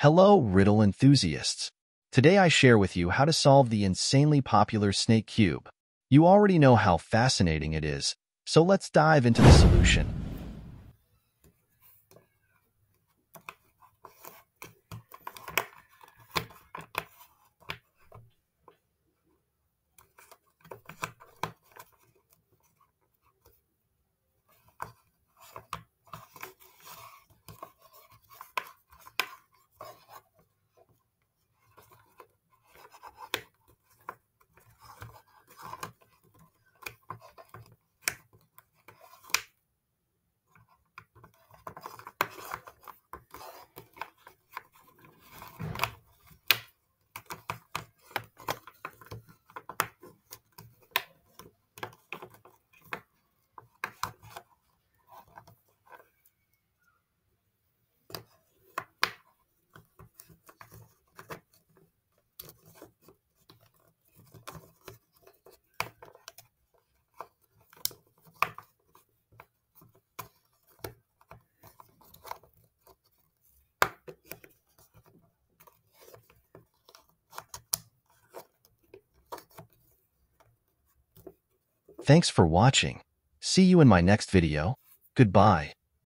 Hello, riddle enthusiasts. Today I share with you how to solve the insanely popular snake cube. You already know how fascinating it is, so let's dive into the solution. Thanks for watching. See you in my next video. Goodbye.